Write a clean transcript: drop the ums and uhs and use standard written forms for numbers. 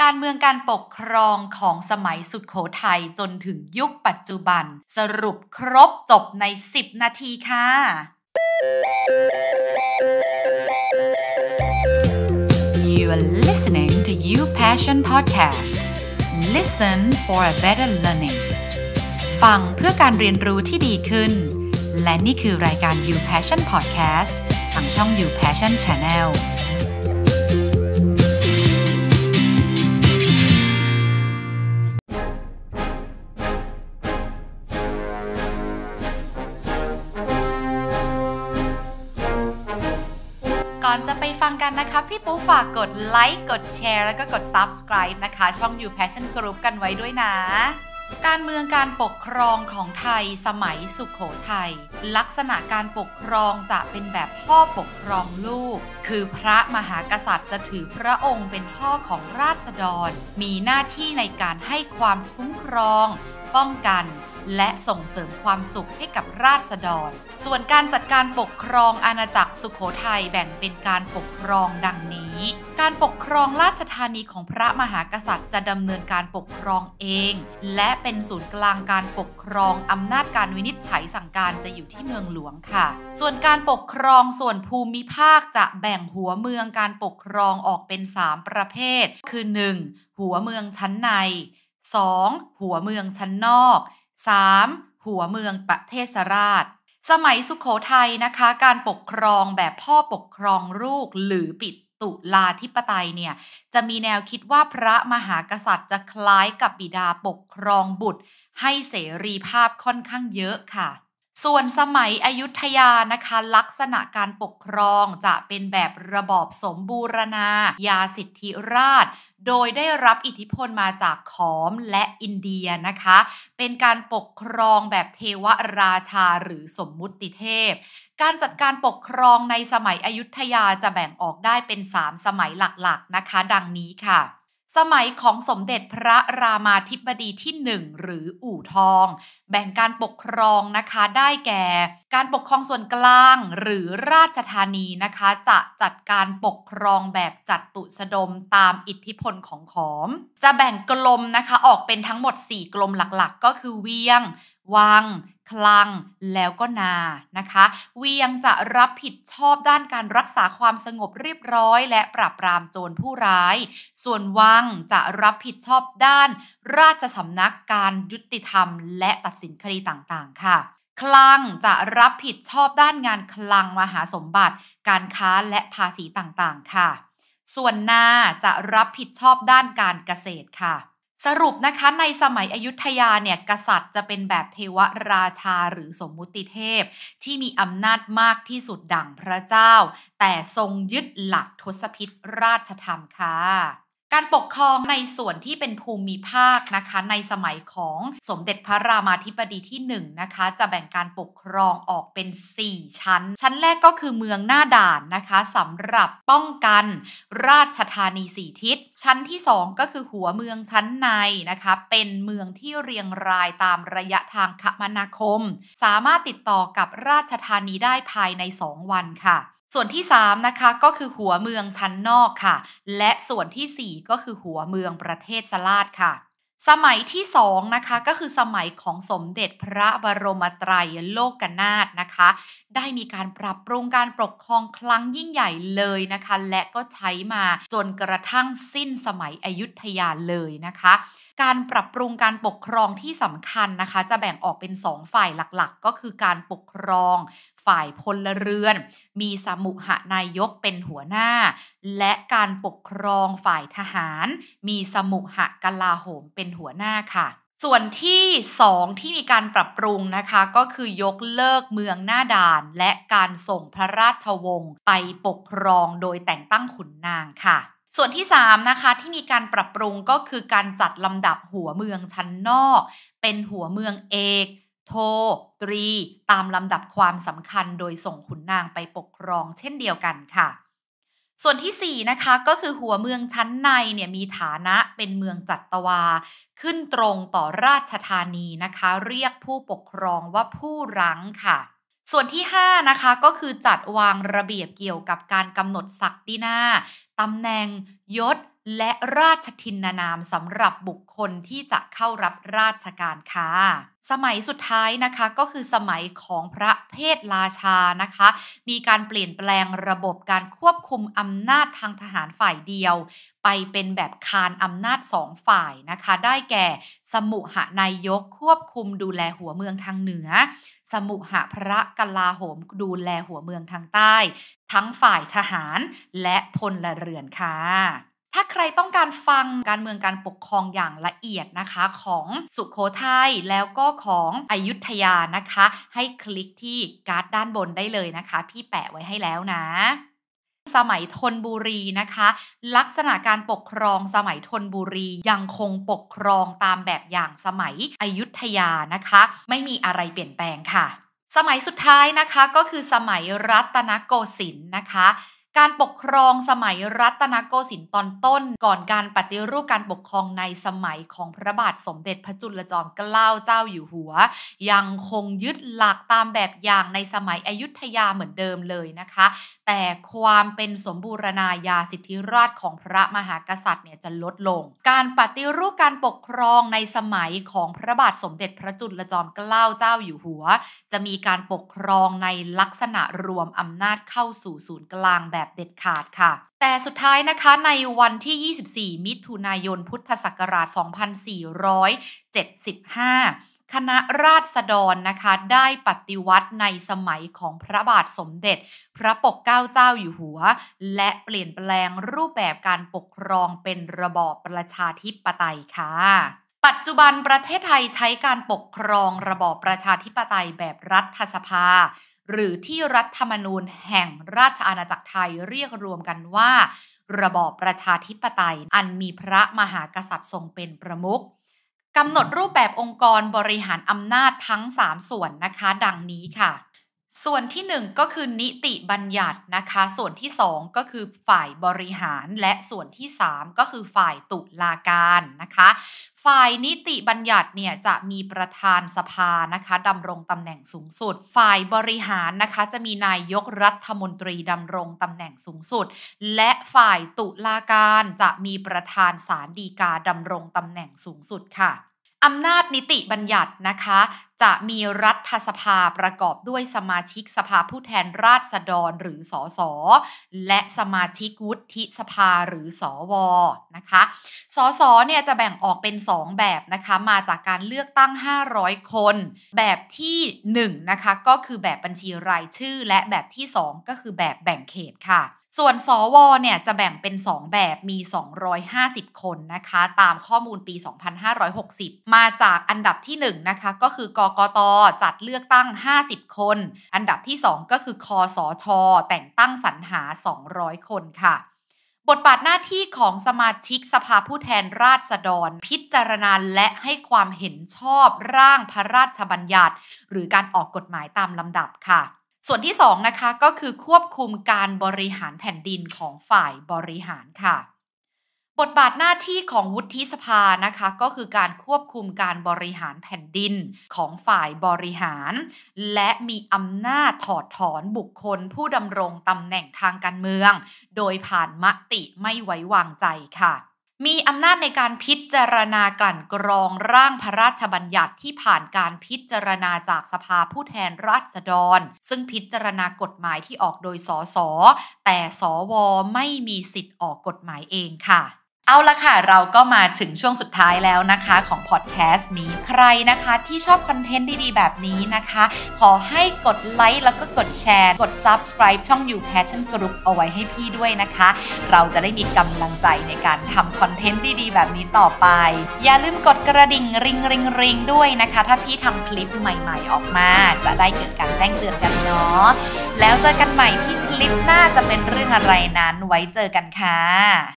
การเมืองการปกครองของสมัยสุโขทัยจนถึงยุคปัจจุบันสรุปครบจบใน10นาทีค่ะ You are listening to You Passion Podcast. Listen for a better learning. ฟังเพื่อการเรียนรู้ที่ดีขึ้นและนี่คือรายการ You Passion Podcast ทางช่อง You Passion Channelก่อนจะไปฟังกันนะคะพี่ปุ๊ฝากกดไลค์กดแชร์แล้วก็กด Subscribe นะคะช่อง You Passion Group กันไว้ด้วยนะการเมืองการปกครองของไทยสมัยสุโขทัยลักษณะการปกครองจะเป็นแบบพ่อปกครองลูกคือพระมหากษัตริย์จะถือพระองค์เป็นพ่อของราษฎรมีหน้าที่ในการให้ความคุ้มครองป้องกันและส่งเสริมความสุขให้กับราษฎรส่วนการจัดการปกครองอาณาจักรสุโขทัยแบ่งเป็นการปกครองดังนี้การปกครองราชธานีของพระมหากษัตริย์จะดำเนินการปกครองเองและเป็นศูนย์กลางการปกครองอำนาจการวินิจฉัยสั่งการจะอยู่ที่เมืองหลวงค่ะส่วนการปกครองส่วนภูมิภาคจะแบ่งหัวเมืองการปกครองออกเป็น3ประเภทคือ 1. หัวเมืองชั้นใน 2. หัวเมืองชั้นนอก3. หัวเมืองประเทศราชสมัยสุโขทัยนะคะการปกครองแบบพ่อปกครองลูกหรือปิตุลาธิปไตยเนี่ยจะมีแนวคิดว่าพระมหากษัตริย์จะคล้ายกับบิดาปกครองบุตรให้เสรีภาพค่อนข้างเยอะค่ะส่วนสมัยอยุธยานะคะลักษณะการปกครองจะเป็นแบบระบอบสมบูรณาญาสิทธิราชย์โดยได้รับอิทธิพลมาจากขอมและอินเดียนะคะเป็นการปกครองแบบเทวราชาหรือสมมุติเทพการจัดการปกครองในสมัยอยุธยาจะแบ่งออกได้เป็น3สมัยหลักๆนะคะดังนี้ค่ะสมัยของสมเด็จพระรามาธิบดีที่1หรืออู่ทองแบ่งการปกครองนะคะได้แก่การปกครองส่วนกลางหรือราชธานีนะคะจะจัดการปกครองแบบจัตุสดมตามอิทธิพลของขอมจะแบ่งกรมนะคะออกเป็นทั้งหมด4กรมหลักๆก็คือเวียงวังคลังแล้วก็นานะคะเวียงจะรับผิดชอบด้านการรักษาความสงบเรียบร้อยและปราบปรามโจรผู้ร้ายส่วนวังจะรับผิดชอบด้านราชสำนักการยุติธรรมและตัดสินคดีต่างๆค่ะคลังจะรับผิดชอบด้านงานคลังมหาสมบัติการค้าและภาษีต่างๆค่ะส่วนนาจะรับผิดชอบด้านการเกษตรค่ะสรุปนะคะในสมัยอยุธยาเนี่ยกษัตริย์จะเป็นแบบเทวราชาหรือสมมุติเทพที่มีอำนาจมากที่สุดดั่งพระเจ้าแต่ทรงยึดหลักทศพิธราชธรรมค่ะการปกครองในส่วนที่เป็นภูมิภาคนะคะในสมัยของสมเด็จพระรามาธิบดีที่1นะคะจะแบ่งการปกครองออกเป็น4ชั้นแรกก็คือเมืองหน้าด่านนะคะสำหรับป้องกันราชธานี4ทิศชั้นที่2ก็คือหัวเมืองชั้นในนะคะเป็นเมืองที่เรียงรายตามระยะทางคมนาคมสามารถติดต่อกับราชธานีได้ภายใน2วันค่ะส่วนที่3นะคะก็คือหัวเมืองชั้นนอกค่ะและส่วนที่4ก็คือหัวเมืองประเทศสลาดค่ะสมัยที่2นะคะก็คือสมัยของสมเด็จพระบรมไตรโลกนาถนะคะได้มีการปรับปรุงการปกครองครั้งยิ่งใหญ่เลยนะคะและก็ใช้มาจนกระทั่งสิ้นสมัยอยุธยาเลยนะคะการปรับปรุงการปกครองที่สำคัญนะคะจะแบ่งออกเป็น2ฝ่ายหลักๆก็คือการปกครองฝ่ายพลเรือนมีสมุหนายกเป็นหัวหน้าและการปกครองฝ่ายทหารมีสมุหกลาโหมเป็นหัวหน้าค่ะส่วนที่2ที่มีการปรับปรุงนะคะก็คือยกเลิกเมืองหน้าด่านและการส่งพระราชวงศ์ไปปกครองโดยแต่งตั้งขุนนางค่ะส่วนที่3นะคะที่มีการปรับปรุงก็คือการจัดลำดับหัวเมืองชั้นนอกเป็นหัวเมืองเอกโทตรีตามลำดับความสำคัญโดยส่งขุนนางไปปกครองเช่นเดียวกันค่ะส่วนที่4นะคะก็คือหัวเมืองชั้นในเนี่ยมีฐานะเป็นเมืองจัตวาขึ้นตรงต่อราชธานีนะคะเรียกผู้ปกครองว่าผู้รั้งค่ะส่วนที่5นะคะก็คือจัดวางระเบียบเกี่ยวกับการกำหนดศักดินาตำแหน่งยศและราชทินนามสำหรับบุคคลที่จะเข้ารับราชการค่ะสมัยสุดท้ายนะคะก็คือสมัยของพระเพทราชานะคะมีการเปลี่ยนแปลงระบบการควบคุมอำนาจทางทหารฝ่ายเดียวไปเป็นแบบคานอำนาจสองฝ่ายนะคะได้แก่สมุหนายกควบคุมดูแลหัวเมืองทางเหนือสมุหพระกลาโหมดูแลหัวเมืองทางใต้ทั้งฝ่ายทหารและพลเรือนค่ะถ้าใครต้องการฟังการเมืองการปกครองอย่างละเอียดนะคะของสุโขทัยแล้วก็ของอยุธยานะคะให้คลิกที่การ์ดด้านบนได้เลยนะคะพี่แปะไว้ให้แล้วนะสมัยธนบุรีนะคะลักษณะการปกครองสมัยธนบุรียังคงปกครองตามแบบอย่างสมัยอยุธยานะคะไม่มีอะไรเปลี่ยนแปลงค่ะสมัยสุดท้ายนะคะก็คือสมัยรัตนโกสินทร์นะคะการปกครองสมัยรัตนโกสินทร์ตอนต้นก่อนการปฏิรูปการปกครองในสมัยของพระบาทสมเด็จพระจุลจอมเกล้าเจ้าอยู่หัวยังคงยึดหลักตามแบบอย่างในสมัยอยุธยาเหมือนเดิมเลยนะคะแต่ความเป็นสมบูรณาญาสิทธิราชย์ของพระมหากษัตริย์เนี่ยจะลดลงการปฏิรูปการปกครองในสมัยของพระบาทสมเด็จพระจุลจอมเกล้าเจ้าอยู่หัวจะมีการปกครองในลักษณะรวมอำนาจเข้าสู่ศูนย์กลางแบบเด็ดขาดค่ะแต่สุดท้ายนะคะในวันที่24มิถุนายนพุทธศักราช2475คณะราษฎรนะคะได้ปฏิวัติในสมัยของพระบาทสมเด็จพระปกเกล้าเจ้าอยู่หัวและเปลี่ยนแปลงรูปแบบการปกครองเป็นระบอบประชาธิปไตยค่ะปัจจุบันประเทศไทยใช้การปกครองระบอบประชาธิปไตยแบบรัฐสภาหรือที่รัฐธรรมนูญแห่งราชอาณาจักรไทยเรียกรวมกันว่าระบอบประชาธิปไตยอันมีพระมหากษัตริย์ทรงเป็นประมุขกำหนดรูปแบบองค์กรบริหารอำนาจทั้ง3ส่วนนะคะดังนี้ค่ะส่วนที่1ก็คือนิติบัญญัตินะคะส่วนที่2ก็คือฝ่ายบริหารและส่วนที่3ก็คือฝ่ายตุลาการนะคะฝ่ายนิติบัญญัติเนี่ยจะมีประธานสภานะคะดำรงตำแหน่งสูงสุดฝ่ายบริหารนะคะจะมีนายกรัฐมนตรีดำรงตำแหน่งสูงสุดและฝ่ายตุลาการจะมีประธานศาลฎีกาดำรงตำแหน่งสูงสุดค่ะอำนาจนิติบัญญัตินะคะจะมีรัฐสภาประกอบด้วยสมาชิกสภาผู้แทนราษฎรหรือสสและสมาชิกวุฒิสภาหรือสวนะคะสสเนี่ยจะแบ่งออกเป็น2แบบนะคะมาจากการเลือกตั้ง500คนแบบที่1นะคะก็คือแบบบัญชีรายชื่อและแบบที่2ก็คือแบบแบ่งเขตค่ะส่วนสวเนี่ยจะแบ่งเป็น2แบบมี250คนนะคะตามข้อมูลปี2560มาจากอันดับที่1นะคะก็คือกกต.จัดเลือกตั้ง50คนอันดับที่2ก็คือคสช.แต่งตั้งสรรหา200คนค่ะบทบาทหน้าที่ของสมาชิกสภาผู้แทนราษฎรพิจารณาและให้ความเห็นชอบร่างพระราชบัญญัติหรือการออกกฎหมายตามลำดับค่ะส่วนที่2นะคะก็คือควบคุมการบริหารแผ่นดินของฝ่ายบริหารค่ะบทบาทหน้าที่ของวุฒิสภานะคะก็คือการควบคุมการบริหารแผ่นดินของฝ่ายบริหารและมีอำนาจถอดถอนบุคคลผู้ดำรงตำแหน่งทางการเมืองโดยผ่านมติไม่ไว้วางใจค่ะมีอำนาจในการพิจารณากลั่นกรองร่างพระราชบัญญัติที่ผ่านการพิจารณาจากสภาผู้แทนราษฎรซึ่งพิจารณากฎหมายที่ออกโดยสสแต่สวไม่มีสิทธิ์ออกกฎหมายเองค่ะเอาละค่ะเราก็มาถึงช่วงสุดท้ายแล้วนะคะของพอดแคสต์นี้ใครนะคะที่ชอบคอนเทนต์ดีๆแบบนี้นะคะขอให้กดไลค์แล้วก็กดแชร์กด Subscribe ช่อง You Passion Group เอาไว้ให้พี่ด้วยนะคะเราจะได้มีกำลังใจในการทำคอนเทนต์ดีๆแบบนี้ต่อไปอย่าลืมกดกระดิ่งริงด้วยนะคะถ้าพี่ทำคลิปใหม่ๆออกมาจะได้เกิดการแจ้งเตือนกันเนาะแล้วเจอกันใหม่ที่คลิปหน้าจะเป็นเรื่องอะไรนั้นไว้เจอกันค่ะ